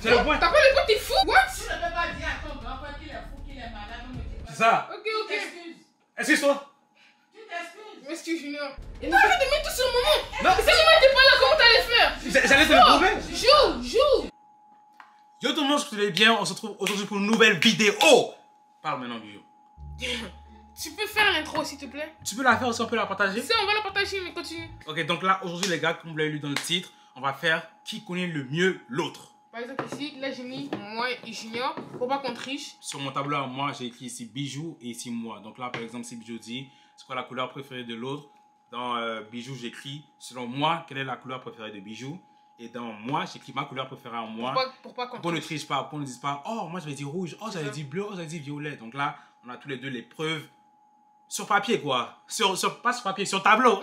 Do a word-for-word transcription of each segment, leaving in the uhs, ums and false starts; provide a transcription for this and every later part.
C'est le point. T'as pas le point, t'es fou. What? Tu ne peux pas dire à ton grand-père qu'il est fou, qu'il est malade. C'est ça. Ok, ok. Excuse. Excuse-toi. Tu t'excuses. M'excuse, Junior. Et non, arrête de mettre tout sur le moment. Non. Si moi t'es pas là, comment t'allais faire? J'allais te le prouver. Joue, joue. Yo tout le monde, je vous allez bien. On se retrouve aujourd'hui pour une nouvelle vidéo. Parle maintenant, Guillaume. Tu peux faire l'intro, s'il te plaît? Tu peux la faire aussi, on peut la partager? Si, on va la partager, mais continue. Ok, donc là, aujourd'hui, les gars, comme vous l'avez lu dans le titre, on va faire qui connaît le mieux l'autre. Par exemple, ici, là, j'ai mis moi et Junior pour pas qu'on triche. Sur mon tableau à moi, j'ai écrit ici Bijou et ici moi. Donc là, par exemple, si Bijou dit c'est quoi la couleur préférée de l'autre, dans euh, Bijou, j'écris selon moi, quelle est la couleur préférée de Bijou. Et dans moi, j'écris ma couleur préférée en moi. Pour pas, pour pas qu'on Pour ne triche. triche pas, pour ne dise pas, oh, moi j'avais dit rouge, oh, j'avais dit bleu, oh, j'avais dit violet. Donc là, on a tous les deux les preuves sur papier, quoi. Sur, sur, pas sur papier, sur tableau.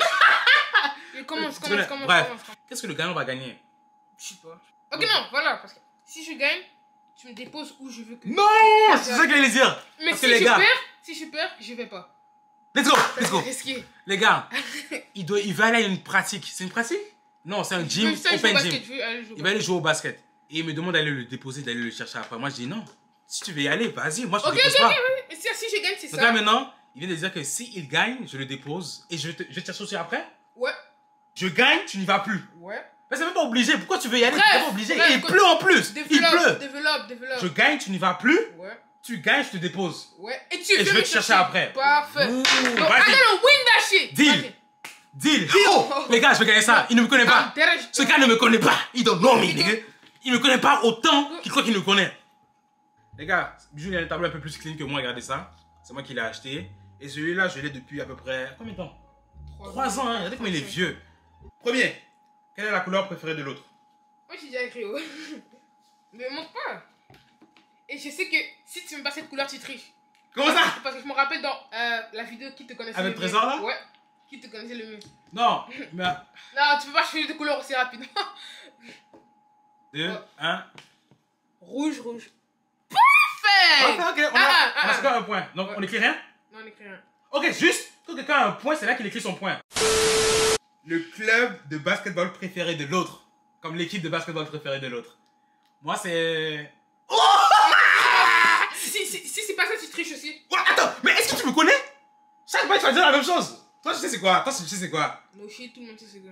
Et commence, Tu commence, connais- commence, Bref, commence. qu'est-ce que le gagnant va gagner? Je sais pas. Ok, non, voilà, parce que si je gagne, tu me déposes où je veux que. Non, c'est ça qu'il allait dire. Mais Parce si que les je gars, perds, si je perds, je vais pas. let's go, let's go. C'est risqué. Les gars, il, doit, il va aller à une pratique. C'est une pratique? Non, c'est un gym, Je veux open basket, gym. je veux aller jouer au Il va aller jouer au basket. Et il me demande d'aller le déposer, d'aller le chercher après. Moi, je dis non. Si tu veux y aller, vas-y. Moi, je te Ok, dépose ok, pas. ok, ok. Et si, si je gagne, c'est Donc ça. là, maintenant, il vient de dire que s'il gagne, je le dépose. Et je, te, je te cherche aussi après. Ouais, Je gagne, tu n'y vas plus. ouais. Mais c'est même pas obligé. Pourquoi tu veux y aller? Bref, C'est pas obligé. bref, Et il quoi- pleut en plus. Il Développe, pleut. développe, développe. Je gagne, tu n'y vas plus. Ouais, Tu gagnes, je te dépose. ouais. Et tu Et veux je vais me te chercher après. Parfait. Ouh, Donc, vas-y. I'm gonna win that shit. Deal. Vas-y. Deal. Oh, les gars, je vais gagner ça. Il ne me connaît Ah, pas. derrière, je- Ce gars ne me connaît pas. Il don't know me, Il nigga. Il me connaît pas autant qu'il croit qu'il me connaît. Les gars, Bijou, il a un tableau un peu plus clean que moi. Regardez ça. C'est moi qui l'ai acheté. Et celui-là, je l'ai depuis à peu près... Combien de temps? Trois ans, hein. Regardez comment il est vieux. Premier. Quelle est la couleur préférée de l'autre? Moi, j'ai déjà écrit. Oh. Mais montre pas. Et je sais que si tu me passes cette couleur, tu triches. Comment ça? Parce que je me rappelle dans euh, la vidéo qui te connaissait Avec le mieux. Trésor, là? Ouais. Qui te connaissait le mieux. Non. Mais... Non, tu peux pas changer de couleur aussi rapidement. Deux, un. Rouge, rouge. Parfait. Ok, ok. On Ah, a, ah, on a ah. chacun un point. Donc, Ouais. on écrit rien? Non, on écrit rien. Ok, juste quand quelqu'un a un point, c'est là qu'il écrit son point. Le club de basketball préféré de l'autre. Comme l'équipe de basketball préférée de l'autre. Moi, c'est... Si, si, si c'est pas ça, tu triches aussi. Ouais, attends, mais est-ce que tu me connais? Chaque fois, tu vas dire la même chose. Toi, tu sais c'est quoi? Toi, tu sais c'est quoi? No shit, tout le monde sait c'est quoi.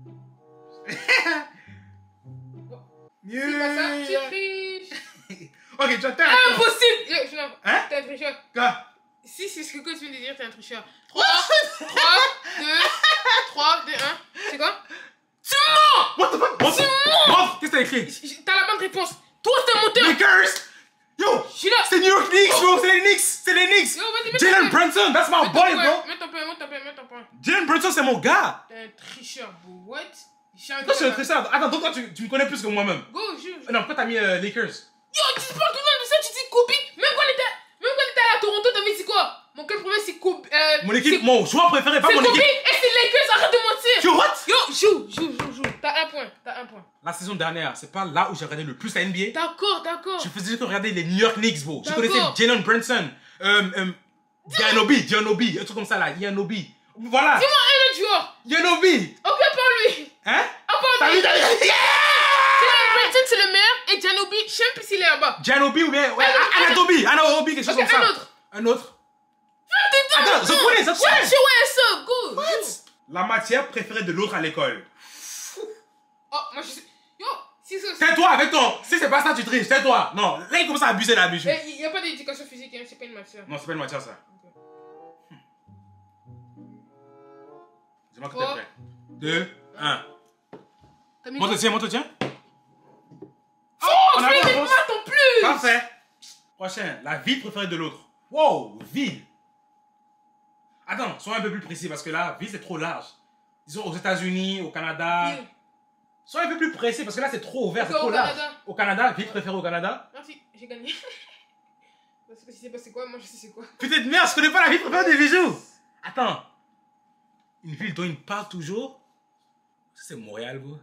Mieux. C'est pas ça, tu triches. Ok, tu vas te faire. Impossible. Yo, je- non, Hein? T'es un tricheur. Quoi? Si c'est ce que tu viens de dire, t'es un tricheur. trois, trois, deux, trois, deux, un. C'est quoi? Tu mens! What the fuck? Montre! Montre! Qu'est-ce que t'as écrit? J- T'as la bonne réponse. Toi, t'es un menteur. Lakers! Yo! Je suis là. C'est New York Knicks, bro! C'est les Knicks! C'est les Knicks! Yo, vas-y, mets Jalen ton point. Brunson, that's my Mets ton boy, point, bro! Mets ton point, mets ton point, mets ton point. Jalen Brunson, c'est mon gars! T'es un tricheur, bro. What? Je suis un Toi, je suis un gars, là. tricheur. Attends, donc toi, tu, tu me connais plus que moi-même. Go, joue. Euh, Non, pourquoi t'as mis euh, Lakers? Yo, tu parles tout le temps de ça, tu dis Kobe. Même quand on était, même quand on était à Toronto, t'avais dit quoi? Mon club premier, c'est Kobe. Euh, Mon équipe, c'est- mon joueur préféré, pas C'est mon Kobe équipe. et c'est Lakers, arrête de mentir. Yo, what? Yo, joue, joue, joue, joue. T'as un point, t'as un point. La saison dernière, c'est pas là où j'ai regardé le plus la N B A. D'accord, d'accord. Je faisais que regarder les New York Knicks, bro. Je D'accord. connaissais Jalen Brunson, euh, euh, Giannobi, Giannobi, un truc comme ça là, Giannobi. Voilà, Dis-moi un autre joueur. Giannobi. Ok, à part lui. Hein? À part T'as lui. vu, t'as vu? Yeah! Jalen Brunson, c'est le meilleur. Et Giannobi, je sais même plus s'il est là-bas. Giannobi ou bien, ouais, Un autre, Anatobi, Anatobi, quelque chose Ok, comme ça. un autre. Un autre. T'es dedans. Attends, je connais, je Ouais, connais. je ouais, ça. Go. joue. La matière préférée de l'autre à l'école. Oh, moi je sais. Yo, si c'est aussi. Tais-toi avec ton. Si c'est pas ça, tu triches, tais-toi. Non, là, il commence à abuser là, Bijou. Il n'y a pas d'éducation physique, hein, c'est pas une matière. Non, c'est pas une matière, ça. Ok. Dis-moi que Trois. t'es prêt. Deux, un. T'as mis Moi, quoi? te tiens, moi, te tiens. Oh, on je a fais la des réponse. maths en plus. Parfait. Prochain, la ville préférée de l'autre. Wow, ville. Attends, sois un peu plus précis parce que là, ville c'est trop large. Disons aux États-Unis, au Canada. Ville. Sois un peu plus précis parce que là c'est trop ouvert, c'est Ok, trop au large. Canada. Au Canada, ville préférée au Canada. Merci, j'ai gagné. Parce que si c'est pas c'est quoi, moi je sais c'est quoi. Putain de merde, je connais pas la ville préférée des bijoux. Attends. Une ville dont il parle toujours. C'est Montréal, vous.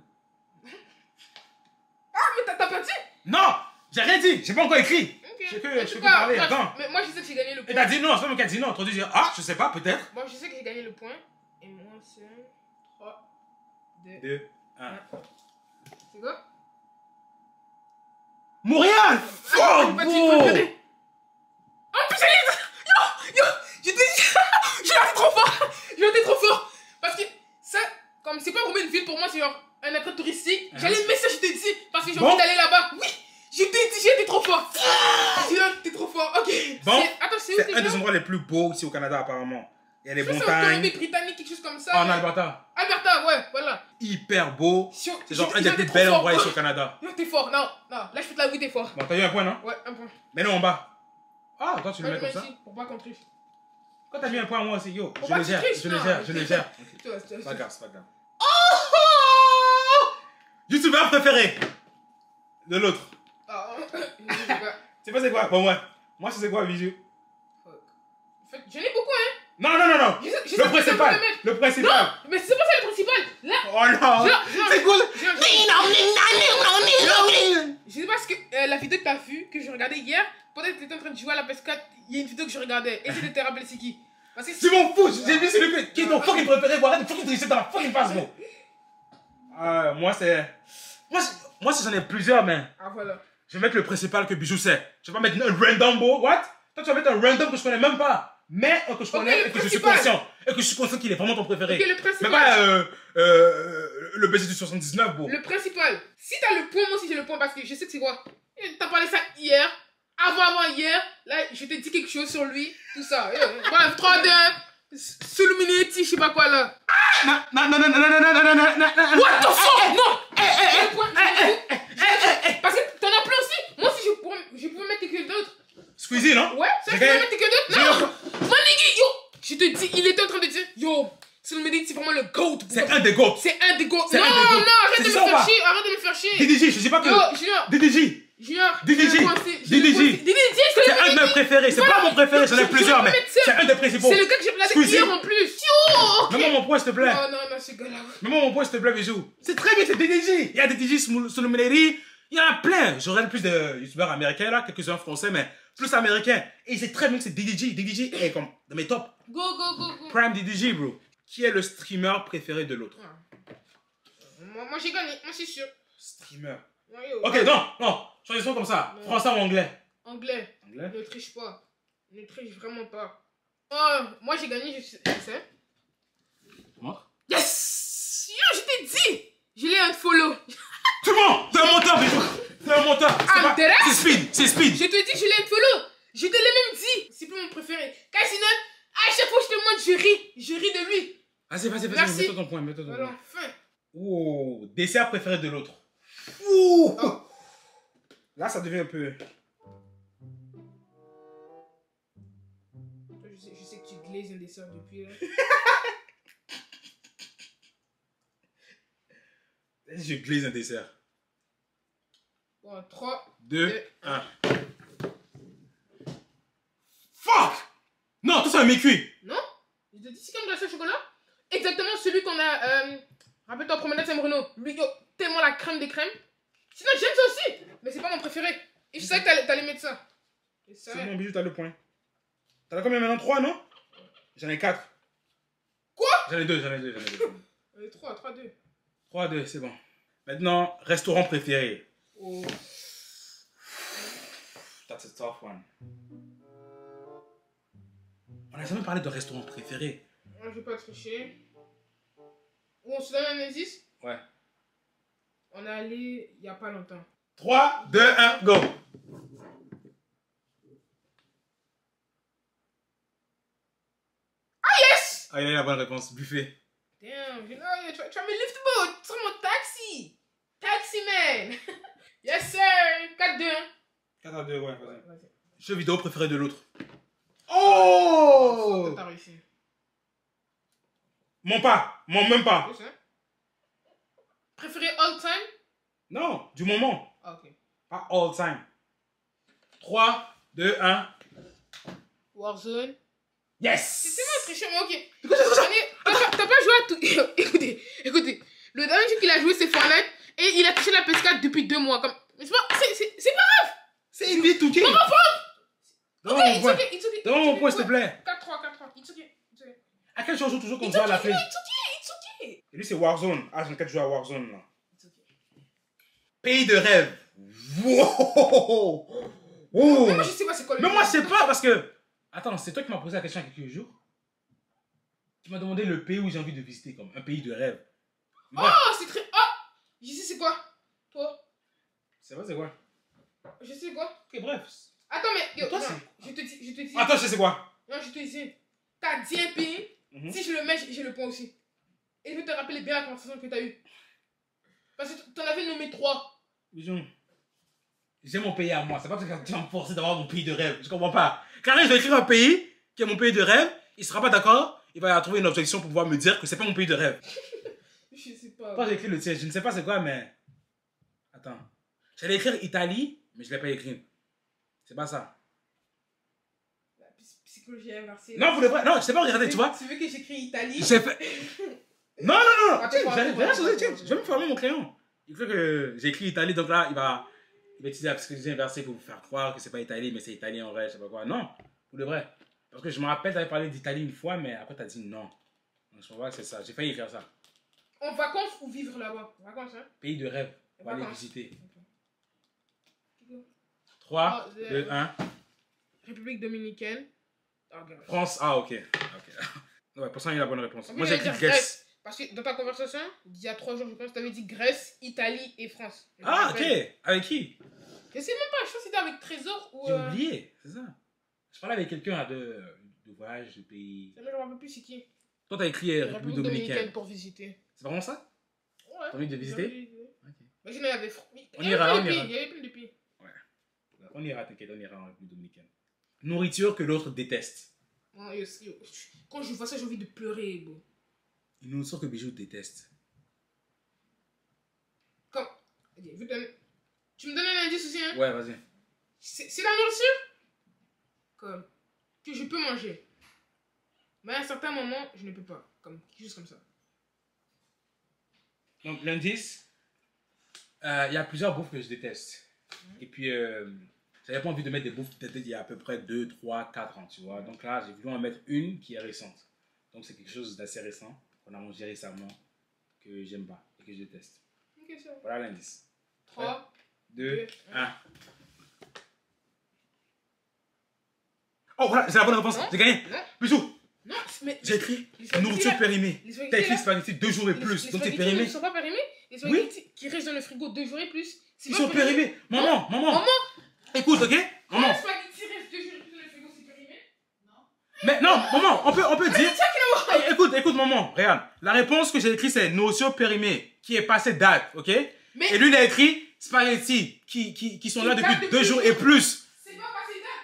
Ah, mais t'as t'as perdu? Non, j'ai rien dit, j'ai pas encore écrit. Ok. Je sais que- En je tout sais que cas, parler, bref, attends. Mais moi je sais que j'ai gagné le Et point. t'as dit non, c'est pas moi qui a dit non. T'as dû dire ah, je sais pas, peut-être. Moi je sais que j'ai gagné le point. Et moi c'est trois, deux, Deux, un. un. C'est quoi? Montréal! Fuck, Ah, pas de suite, faut le bro! regarder. En plus, elle est... Yo, yo, je t'ai dit... Je l'ai trop fort. Je l'ai trop fort. Parce que ça, comme c'est pas vraiment une ville pour moi, c'est genre un attrait touristique. Hein? J'allais mettre ça, je t'ai dit. Parce que j'ai Bon. envie d'aller là-bas. Oui, je t'ai dit, j'étais trop fort. J'ai dit, t'es trop fort. Ok. Bon, C'est- Attends, c'est où c'est déjà? un des endroits les plus beaux ici au Canada, apparemment. Il y a les Je sais, c'est en montagnes. Colombie-Britannique, quelque chose comme ça. Ah, en mais- Alberta. Alberta, ouais, voilà. Hyper beau. Sur- C'est genre j'étais- un des j'étais plus trop bels fort. endroits ici au Canada. Yo, t'es fort. Non, non. Là, je fais de la oui, t'es fort. Bon, t'as eu un point, non? Ouais, un point. Mais non, en bas. Ah, toi, tu le Ouais, mets comme mais ça? ici, pour pas qu'on triche. Quand t'as mis un point, moi aussi, yo. Pour Je pas le que tu gère, triches, je le non. gère, je le gère. Ok. Tu vois, tu vois, C'est pas tu grave, c'est pas grave. Oh! YouTubeur préféré de l'autre. Ah, je sais pas. C'est pas c'est quoi? Bon, moi. Moi, c'est quoi, Bijou? Fuck. En fait, j'en ai beaucoup, hein. Non, non, non, non. Je sais- je sais Le pas si ça principal. peut le mettre. Le principal. Non, mais c'est pas ça le principal. Là, Oh non. Genre, genre, C'est cool. genre, je sais pas ce que euh, la vidéo que t'as vue, que je regardais hier, peut-être que t'étais en train de jouer à la P S quatre, il y a une vidéo que je regardais. Essaye de te rappeler c'est qui. Parce que Tu m'en fous. J'ai vu c'est le fait. Qui est ton fucking préféré? Voilà, de fucking tricher dans la fucking face, gros. Euh, moi, c'est. Moi, c'est- moi, si j'en ai plusieurs, mais. Ah, voilà. Je vais mettre le principal que Bijou sait. Je vais pas mettre un random, bro. What? Toi, tu vas mettre un random que je connais même pas. Mais euh, que je connais Ok, le et que je suis principal. conscient. Et que je suis conscient qu'il est vraiment ton préféré. Ok, le Mais principal. pas euh, euh, le baiser du soixante-dix-neuf, bro. Le principal. Si t'as le point, moi aussi j'ai le point parce que je sais que c'est quoi. T'as parlé ça hier, avant avant hier. Là, je t'ai dit quelque chose sur lui, tout ça. Bref, trois, deux, un. Suluminetti, je sais pas quoi là. Non, non, non, non, non, non, non, non, non, non, non. What the fuck? Non! J'ai le point, j'ai le point. Parce que t'en as plein aussi. Moi aussi, je pourrais, je pouvais mettre quelqu'un d'autre. Squeezie, non? Ouais, ça, J'ai je pouvais gagné. mettre quelqu'un d'autre. Non! Manigi, yo! Je te dis, il était en train de dire, yo, Suluminetti, c'est vraiment le GOAT. C'est un des goats. C'est un des GOAT. C'est Non, un non, des GOAT. arrête C'est de me ça ou faire pas? chier, arrête de me faire chier. D D J, je dis pas que. Yo, Junior, D D J. Junior. D D J. j'ai le point, c'est- j'ai D D J. le point, c'est- D D J, c'est C'est le un de mes mec- préférés. C'est Voilà. pas mon préféré, j'en ai Je- je plusieurs, vais mais mettre ça. c'est un des principaux. C'est le gars que j'ai regardé Squeezie. hier en plus. Yo, ok. Mets-moi mon point, s'il te plaît. Non, non, non, ce gars-là. Mets-moi mon point, s'il te plaît, Bijou. C'est très bien, c'est D D J. Il y a D D J sur le Méléry. Il y en a plein. Je regarde plus de youtubeurs américains, là, quelques-uns français, mais plus américains. Et c'est très bien que c'est D D J. D D J est comme dans mes tops. Go, go, go, go. Prime D D J, bro. Qui est le streamer préféré de l'autre? Moi, moi j'ai gagné, moi c'est sûr. Streamer. Ouais, yo. Ok, non, non. Choisissons comme ça. Non. Français ou anglais? Anglais, Anglais. ne triche pas. Ne triche vraiment pas. Oh, moi j'ai gagné, je sais. je sais. Montre. Yes! Yo, je t'ai dit! Je l'ai un follow. C'est bon. T'es un monteur, Bijou. T'es un monteur. C'est Ah, pas- t'es là? C'est speed. C'est speed. Je te dis, je l'ai un follow. Je te l'ai même dit. C'est plus mon préféré. Car sinon, à chaque fois que je te montre, je ris. Je ris de lui. Vas-y, vas-y, vas-y. Merci. Mets-toi ton point. Mets-toi ton Voilà, point. enfin. Oh, dessert préféré de l'autre. Ouh. Oh. Là, ça devient un peu. Je sais, je sais que tu glaises un dessert depuis là. Je glaise un dessert. Bon, trois. deux, Deux. un. Fuck! Non, tout ça est mécuit. Non? Je te dis, c'est comme glace au chocolat. Exactement celui qu'on a. Euh, Rappelle-toi, promenade Saint-Bruno. Lui, yo, tellement la crème des crèmes. Sinon, j'aime ça aussi. Mais c'est pas mon préféré. Et je savais que t'allais t'allais mettre ça. Et ça, C'est bon, Bijou, t'as le point. T'en as combien maintenant? trois, non? J'en ai quatre. Quoi? J'en ai deux, j'en ai deux, j'en ai deux. euh, trois, trois, deux. trois, deux, c'est bon. Maintenant, restaurant préféré. Oh. That's a tough one. On n'a jamais parlé de restaurant préféré. Je vais pas tricher. Ou on se donne un indice? Ouais. On est allé il y a pas longtemps. trois, deux, un, go! Yes! Ah, il a eu la bonne réponse. Buffet. Damn, you know, tu vas tu vas me lift boat. Tu seras mon taxi. Taxi man. Yes sir. quatre deux. quatre à deux, ouais, vas-y. Vas-y. Jeu vidéo préféré de l'autre. Oh! T'as réussi. Mon pas, mon même pas. C'est ça? Préféré all time? Non, du moment. Ah, ok. Pas all time. trois, deux, un. Warzone. Yes! C'est moi triché, mais ok. Allez, T'as pas, t'as pas joué à tout. Écoutez, écoutez. Le dernier jeu qu'il a joué, c'est Fortnite. Et il a touché la P S quatre depuis deux mois. Comme... Mais c'est pas. C'est c'est- c'est pas grave. C'est une vie tout qui. Non, Donne Ok, mon it's point. okay, it's okay. Donne it's mon okay. point, s'il te Ouais. plaît. quatre trois, quatre trois. It's okay. It's okay. À quel jeu on joue toujours qu'on It's joue à la okay, play? it's okay, it's okay. Et lui, c'est Warzone. Ah, j'ai quatre jouer à Warzone, là. It's okay. Pays de rêve. Wow! Oh! Mais moi, je sais pas c'est quoi le Mais moi, je sais pas parce que. Attends, c'est toi qui m'as posé la question il y a quelques jours. Tu m'as demandé le pays où j'ai envie de visiter, comme un pays de rêve. Bref. Oh, c'est très. Oh! Je sais c'est quoi? Toi? C'est vrai, c'est quoi? Je sais quoi? Ok, bref. Attends, mais. Yo, Toi, non, c'est- je te dis. Je te dis. Attends, je sais c'est quoi? Non, je te dis. T'as dit un pays. Mhm. Si je le mets, j'ai j'ai le point aussi. Et je vais te rappeler bien la conversation que t'as eue. Parce que t'en avais nommé trois. Bijou, j'ai mon pays à moi. C'est pas parce que tu vas me forcer d'avoir mon pays de rêve. Je comprends pas. Quand je vais écrire un pays qui est mon pays de rêve, il sera pas d'accord. Il va trouver une objection pour pouvoir me dire que c'est pas mon pays de rêve. Je sais pas. Quand j'ai écrit le tien, je ne sais pas c'est quoi, mais. Attends. J'allais écrire Italie, mais je l'ai pas écrit. C'est pas ça. La psy- psychologie inversée. Non, pour le vrai. Non, je sais pas regarder, tu vois. Tu veux que j'écris Italie? J'ai fait. Non, non, non, non. Attends, Tiens, attends, j'allais- attends, j'allais attends, changer, tiens, attends. je vais me former mon crayon. Il faut que j'ai écrit Italie, donc là, il va, il va utiliser la psychologie inversée pour vous faire croire que c'est pas Italie, mais c'est italien en vrai, je sais pas quoi. Non, pour le vrai. Parce que je me rappelle, t'avais parlé d'Italie une fois, mais après, t'as dit non. Donc, je pense pas que c'est ça. J'ai failli écrire ça. En vacances ou vivre là-bas? Vacances, hein? Pays de rêve. On va aller Vacances. visiter. Ok. trois, Ah, deux, euh, un. République dominicaine. Ah, regarde. France. Ah, ok. Ok. Ouais, pour ça, il a la bonne réponse. En Moi, fait, j'ai j'allais écrit dire Grèce. Parce que dans ta conversation, il y a trois jours, je pense, tu avais dit Grèce, Italie et France. Je me Ah, rappelle. ok. Avec qui? Je sais même pas, je pense que c'était avec Trésor ou. J'ai euh, oublié, c'est ça. Je parlais avec quelqu'un de, de voyage, de pays. Je me rappelle plus c'est qui. Toi, t'as écrit euh, République République dominicaine. dominicaine pour visiter. C'est vraiment ça? Ouais. T'as envie de visiter? Ok. Mais sinon, il y avait. Fr- On il y avait ira, plein on de pays, ira. Il y avait plein de pays. On ira, t'inquiète, on ira en République dominicaine. Nourriture que l'autre déteste. Oh, yo, yo, Quand je vois ça, j'ai envie de pleurer, bro. Une nourriture que Bijou déteste. Comme. Ok, je te donne- Tu me donnes un indice aussi, hein? Ouais, vas-y. C'est c'est la nourriture comme que je peux manger. Mais à un certain moment, je ne peux pas. Comme quelque chose comme ça. Donc, l'indice, euh, il y a plusieurs bouffes que je déteste. Et puis, euh, j'avais pas envie de mettre des bouffes peut-être il y a à peu près deux, trois, quatre ans, tu vois. Donc là, j'ai voulu en mettre une qui est récente. Donc, c'est quelque chose d'assez récent qu'on a mangé récemment que j'aime pas et que je déteste. Ok, ça. Voilà l'indice. trois. deux, un. Oh, voilà, c'est la bonne réponse. Non. J'ai gagné. Non. Bijou, Non, mais. j'ai écrit les spaghettis, nourriture là, périmée. les spaghettis, T'as écrit là, spaghetti deux jours et les- plus. les Donc, c'est spaghettis périmé. ne sont pas périmés. Les spaghettis qui restent dans le frigo deux jours et plus. c'est Ils pas sont périmés. Maman, maman. Maman. Écoute, ok? Quand Maman. les spaghettis restent deux jours et plus dans le frigo, c'est périmé. Mais non, maman, on peut, on peut dire. Tiens, qu'il a Hey, écoute, écoute, maman, regarde. La réponse que j'ai écrite, c'est nourriture périmée, qui est passée date, ok? Mais- Et lui, il a écrit spaghetti, qui, qui, qui sont Qui là date depuis depuis deux jours deux et plus. C'est pas passé date.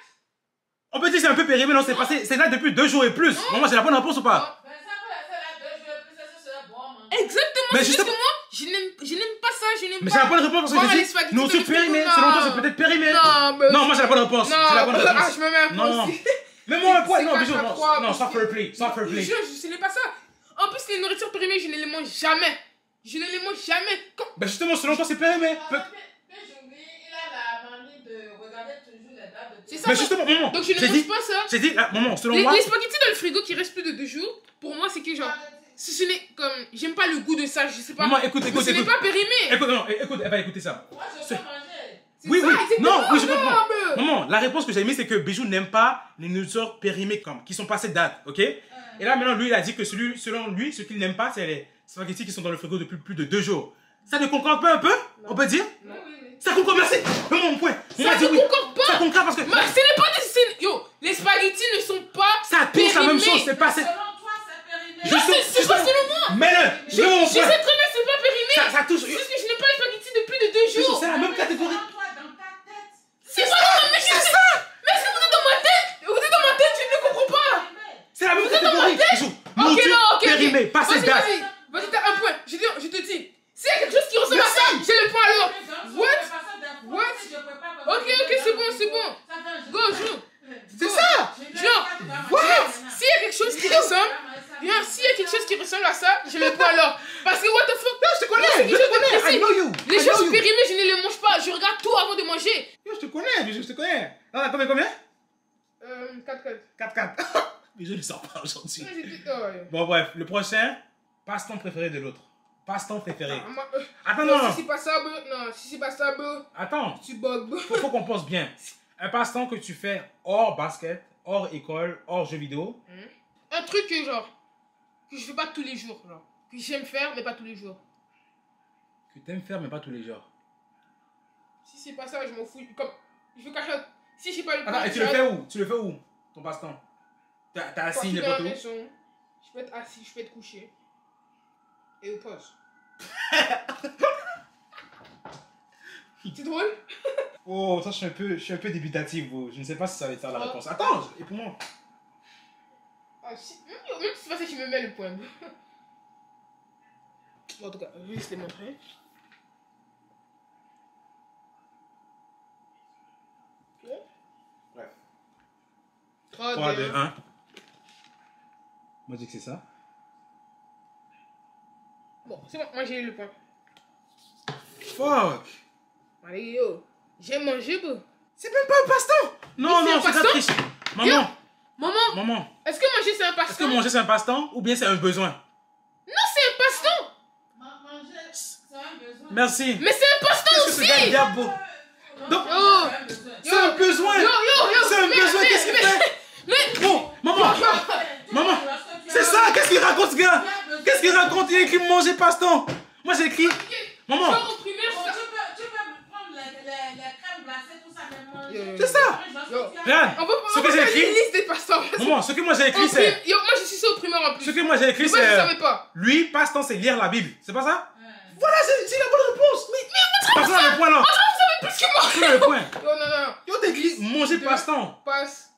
On peut dire que c'est un peu périmé, non? C'est passé, c'est là depuis deux jours et plus. Non. Maman, c'est la bonne réponse ou pas? Ben, ça peut être là deux jours et plus, ça serait bon, man. Exactement. Mais c'est juste justement- que moi, je n'aime, je n'aime pas ça. Je n'aime Mais pas. c'est la bonne réponse parce Voilà, que les j'ai dit spaghettis nourriture dans le frigo, périmée. non. Selon toi, c'est peut-être périmé. Non, mais. Non, moi, j'ai la bonne réponse. Non, C'est la bonne ah, réponse. je me mets un point Non. aussi. Mais moi, un point, C'est non, quatre bijou, à non. trois, Non, parce sans que- fair play, sans fair Je play. jure, ce n'est pas ça. En plus, les nourritures périmées, je ne les mange jamais. Je ne les mange jamais. Quand- Ben justement, selon toi, c'est périmé. Peut- Mais j'oublie, il a la manie de regarder toujours les dates de C'est ça. Mais justement, maman, Donc, je ne j'ai mange dit, pas ça. j'ai dit, là, maman, selon Les, moi. les spaghettis dans le frigo qui restent plus de deux jours, pour moi, c'est que genre. Si ce n'est comme. J'aime pas le goût de ça, je sais pas. Maman, écoute, Mais écoute, ce n'est écoute. pas périmé. Écoute, non, écoute, elle va écouter ça. Moi, je peux manger. C'est Oui, ça, oui, exactement. non, oui, je comprends. Non, mais- Maman, la réponse que j'ai mis, c'est que Bijou n'aime pas les nourritures périmées comme, qui sont passées date, ok? Et là, maintenant, lui, il a dit que celui, selon lui, ce qu'il n'aime pas, c'est les spaghettis qui sont dans le frigo depuis plus de deux jours. Ça ne concorde pas un peu? On peut dire? Oui, oui, oui. Ça concorde, merci. Maman, mon point. On Ça m'a ne dit oui. concorde Ça pas. concorde parce que Mais ce n'est pas des. c'est- Yo, les spaghettis ne sont pas. ça touche la même périmés. chose, c'est passé. Selon toi, c'est périmé. Je Non, sais- c'est c'est je pas sais- selon moi. Mais le, Je, je veux mon je sais point. très bien, c'est pas périmé. Ça, ça touche. C'est juste que je n'ai pas les spaghettis depuis de deux jours. C'est la même catégorie. Selon toi, dans ta tête, C'est pas dans ma tête. ça. Mais est-ce que vous êtes dans ma tête? Vous êtes dans ma tête, je ne comprends pas. périmé. C'est la même Vous êtes dans ma catégorie. Bijou, Ok, nourriture non, ok. ok. périmée, passée Vas-y, date. vas-y. Vas-y, t'as un point. Je, dis, je te dis. S'il y a quelque chose qui ressemble à Merci. ça, j'ai le point alors. Mais donc, je What? peux pas ça d'un coup, What? si je peux pas me Ok, regarder ok, c'est dans bon, le c'est frigo, bon. ça fait un jour. Go, joue. C'est ça. Je Genre, ne sais pas, tu vas What? manger. S'il y a quelque chose qui ressemble, viens, s'il y a quelque chose qui ressemble à ça, j'ai le point alors. Parce que what the fuck? Je te connais, c'est je quelque te chose de connais. I précis. know you. Les I know choses you. périmées, je ne les mange pas. Je regarde tout avant de manger. Yo, je te connais, Bijou, je te connais. On a combien, combien? Euh, quatre quatre. quatre quatre. Bijou ne sort pas aujourd'hui. Ouais, j'ai dit- oh, ouais. Bon, bref, le prochain, passe-temps préféré de l'autre. Passe-temps préféré. Ah, moi, euh, Attends, non, non. Si c'est pas ça, bro. Non, si c'est pas ça, bro. Attends. Tu bugs, bro. Faut, faut qu'on pense bien. Un passe-temps que tu fais hors basket, hors école, hors jeux vidéo. Un truc que genre, que je fais pas tous les jours, genre. Que j'aime faire, mais pas tous les jours. Que t'aimes faire, mais pas tous les jours. Si c'est pas ça, je m'en fous. Comme, je veux cacher. Si j'ai pas le Attends, et tu le fais où? Tu le fais où? Ton passe-temps? T'as t'as assis n'importe où? Maison, je peux être assis, je peux être couché. Et au pause. C'est drôle? Oh, ça, je suis un peu, je suis un peu débutatif, bro. Je ne sais pas si ça va être ça la Oh. réponse. Attends, et pour moi? Ah, si, même, même si c'est pas ça qui me met le point. Bon, en tout cas, je vais juste les montrer. Ok. Bref. trois, trois, deux, deux, un. Moi, je dis que c'est ça. Bon, c'est bon, moi j'ai eu le point. Fuck! Allez, yo. J'aime manger, bro. C'est même pas un passe-temps! Non, Mais c'est non, un c'est passe-temps? ta triche. Maman, Yo. Maman, maman, est-ce que manger c'est un est-ce que passe-temps? manger c'est un passe-temps ou bien c'est un besoin? Non, c'est un passe-temps. Ma- Manger, c'est un besoin. Merci. Mais c'est un passe-temps Qu'est-ce que aussi. ce gars diable, beau? Non, Donc- manger, Oh. c'est un besoin. C'est un besoin! Yo, yo, yo. C'est un mais- besoin, mais- qu'est-ce qu'il mais- fait? Mais. Bon, maman, Tu maman, manges parce que tu c'est as- ça, qu'est-ce qu'il raconte ce gars? tu as besoin. Qu'est-ce qu'il raconte? Il a écrit manger passe-temps. Moi j'ai écrit, maman, Genre au primaire, Bon, ça. tu peux, tu peux prendre les, les, les crèmes glacées, tout ça, mais manger. Yo, yo, yo. c'est ça. Yo. Regarde, On va ce on que va j'ai faire écrit, une liste des passe-temps. maman, ce que moi j'ai Au écrit prim- c'est, Yo, moi je suis ça au primaire en plus. ce que moi j'ai écrit Moi je c'est, savais pas. lui, passe-temps c'est lire la Bible, c'est pas ça? Ouais. Voilà, c'est c'est la bonne réponse. Mais, mais, personne n'a le point là. Plus que moi. Personne n'a le point. Yo, non, non, non. Yo, t'as écrit manger Deux. passe-temps. Passe.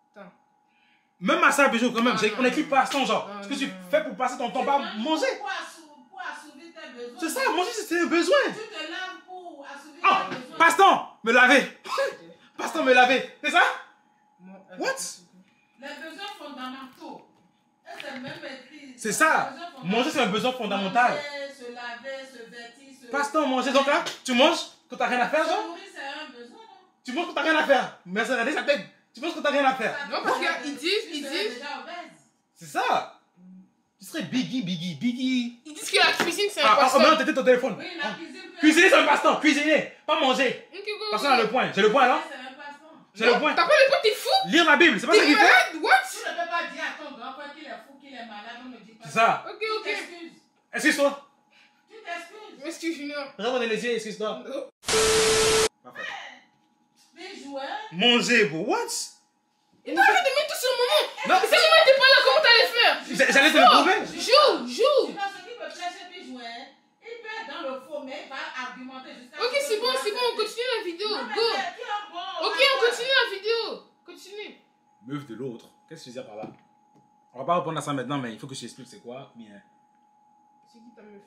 Même à ça, Bijou, quand même, Non, j'ai- non, on écrit non. passe-temps, genre, Non, ce que tu non, non. fais pour passer ton temps, pas manger. Pour assou- pour assouvir tes besoins. C'est ça, manger c'est un besoin. Tu te laves pour assouvir Ah, tes besoins. passe-temps, me laver. Passe-temps, me laver, c'est ça? What? Les besoins fondamentaux. Et c'est même écrit. C'est ça. Les besoins fondamentaux. Manger c'est un besoin fondamental. Manger, se laver, se vêtir, se... Passe-temps, manger, donc là, tu manges quand t'as rien à faire, Se genre? nourrir, c'est un besoin, non? Tu manges quand t'as rien à faire. Mais ça regardez sa tête. Tu manges quand t'as rien à faire. Non, parce qu'ils disent, Tu ils serais disent. déjà obèse. C'est ça. Tu serais Biggie, Biggie, Biggie. Ils disent que la cuisine c'est un Ah, ah, oh, passe-temps. maintenant, t'étais ton téléphone. Oui, la cuisine peut... Cuisiner, c'est un passe-temps. Cuisiner, pas manger. Ok, go, go, Personne n'a go. le point. J'ai le point, là. C'est un passe-temps. J'ai Non, le point. T'as pas le point, t'es fou? Lire la Bible, c'est pas ça T'es qu'il fait? malade? What? Tu ne peux pas dire à ton grand-père qu'il est fou, qu'il est malade, on ne dit pas C'est ça. Ok, Tu ok. t'excuses. Excuse-toi. Tu t'excuses. Monsieur Junior. Regarde dans les yeux, excuse-toi. Parfait. Les joueurs... Manger, bro. What? Il t'a arrêté de mettre tout sur le moment. Non, Si maman était pas là, comment t'allais faire? J'a- j'allais te le prouver. Joue, joue. Tu vois, ce qui peut placer puis jouer, il peut être dans le faux, mais il va argumenter jusqu'à... Ok, ce que c'est bon, toi, c'est bon, on continue la vidéo. Non, mais Go. c'est qui est bon, Ok, va on voir. continue la vidéo. Continue. Meuf de l'autre. Qu'est-ce que tu veux dire par là? On va pas répondre à ça maintenant, mais il faut que je t'explique c'est quoi. Bien. C'est qui ta meuf?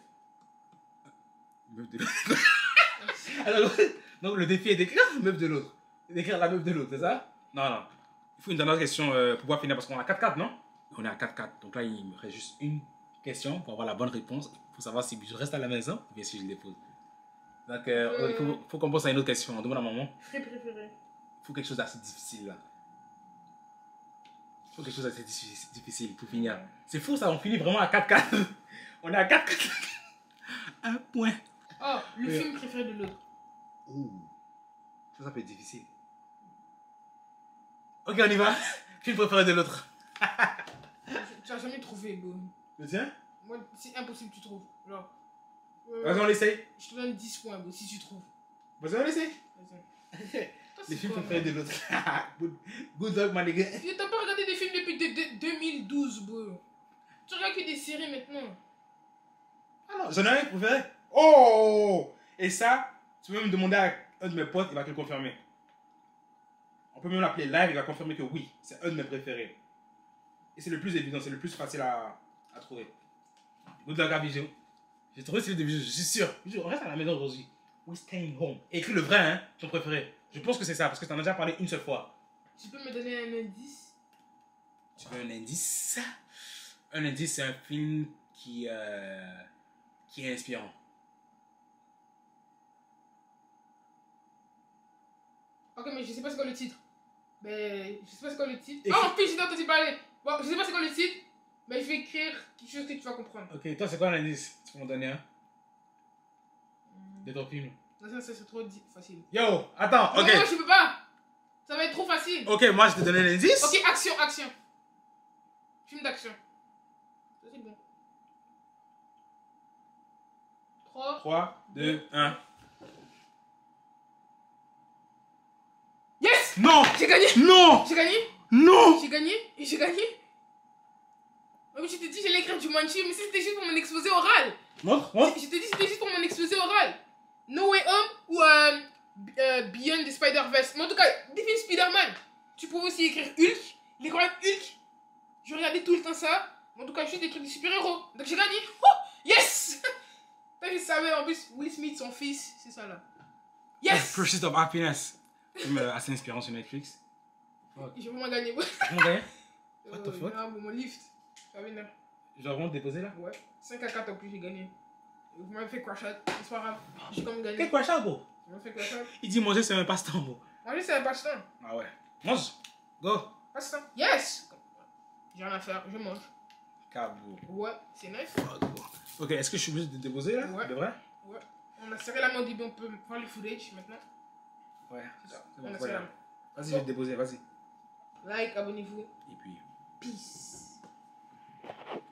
Meuf de l'autre. Alors, donc le défi est d'écrire meuf de l'autre. D'écrire la meuf de l'autre, c'est ça? Non, non. Il faut une dernière question euh, pour pouvoir finir parce qu'on a quatre quatre, non? On est à quatre quatre. Donc là, il me reste juste une question pour avoir la bonne réponse. Pour savoir si je reste à la maison ou bien si je le dépose. Donc, euh, Euh. il faut, faut qu'on pense à une autre question. On demande à maman. Frère préféré. Il faut quelque chose d'assez difficile là. Il faut quelque chose d'assez diffi- difficile pour finir. C'est fou ça, on finit vraiment à quatre quatre. On est à quatre quatre. Un point. Oh, le Oui. film préféré de l'autre. Ouh. Ça, ça peut être difficile. Ok, on y va. Film préféré de l'autre. Tu as jamais trouvé, go. Le tien? Moi, c'est impossible que tu trouves. Genre. euh, Vas-y, on l'essaye. Je te donne dix points, go, si tu trouves. Vas-y, on l'essaye. Vas-y. Toi, Les c'est films quoi, préférés de man? l'autre. good, good luck, my nigga. Yo, t'as pas regardé des films depuis de- de- deux mille douze, bro. Tu regardes que des séries maintenant. Ah non, j'en ai un préféré. Oh! Et ça, tu peux me demander à un de mes potes, il va te le confirmer. On peut même l'appeler live, il va confirmer que oui, c'est un de mes préférés. Et c'est le plus évident, c'est le plus facile à, à trouver. Good luck à Bijou. J'ai trouvé celui de Bijou, je suis sûr. Bijou, on reste à la maison aujourd'hui. We're staying home. Et écris le vrai, hein, ton préféré. Je pense que c'est ça, parce que tu en as déjà parlé une seule fois. Tu peux me donner un indice? Tu veux un indice? Un indice, c'est un film qui, euh, qui est inspirant. Ok, mais je sais pas c'est quoi le titre. Mais je sais pas c'est quoi le titre. Et Ah, qui- en plus, j'ai entendu parler. Bon, je sais pas c'est quoi le titre, mais je vais écrire quelque chose que tu vas comprendre. Ok, toi, c'est quoi l'indice? Tu peux m'en donner un? de ton film. Non, ça, c'est trop di- facile. Yo, attends, Non, ok. non, je peux pas. Ça va être trop facile. Ok, moi je te donnais l'indice. Ok, action, action. Film d'action. Ça, c'est bon. trois. trois, deux, un. Yes! Non! J'ai gagné! Non! J'ai gagné! Non! J'ai gagné! Et j'ai gagné! Oh, mais je t'ai dit, j'allais écrire Jumanji, mais c'était juste pour mon exposé oral. Montre, montre. Je t'ai dit, c'était juste pour mon exposé oral. No Way Home ou euh, euh, Beyond the Spider-Verse. Mais en tout cas, des films Spider-Man. Tu pouvais aussi écrire Hulk, les grands Hulk. Je regardais tout le temps ça. Mais en tout cas, juste des trucs de super-héros. Donc j'ai gagné. Oh, yes! Je savais en plus, Will Smith, son fils, c'est ça là. Yes! Pursuit of Happiness. Film euh, assez inspirant sur Netflix. J'ai vraiment gagné. Comment gagné? What the Euh, fuck? non, bon, mon lift. Ça va venir. Je dois vraiment te déposer là? Ouais. cinq à quatre en plus, j'ai gagné. Vous m'avez fait crash out. C'est pas grave. J'ai quand même gagné. Qu'est-ce que ça, bro? Vous m'avez fait crash out. Il dit manger, c'est un passe-temps, bro. Manger, c'est un passe-temps. Ah ouais. Mange. Go. Passe-temps. Yes! J'ai rien à faire, je mange. Cabou. Ouais, c'est nice. Ok, est-ce que je suis obligé de te déposer là? Ouais. De vrai? Ouais. On a serré la main au début, on peut faire le footage maintenant. Ouais. C'est ça. C'est bon, On a voilà. serré la main. Vas-y, je vais te déposer, vas-y. Like, abonnez-vous. Et puis. Peace.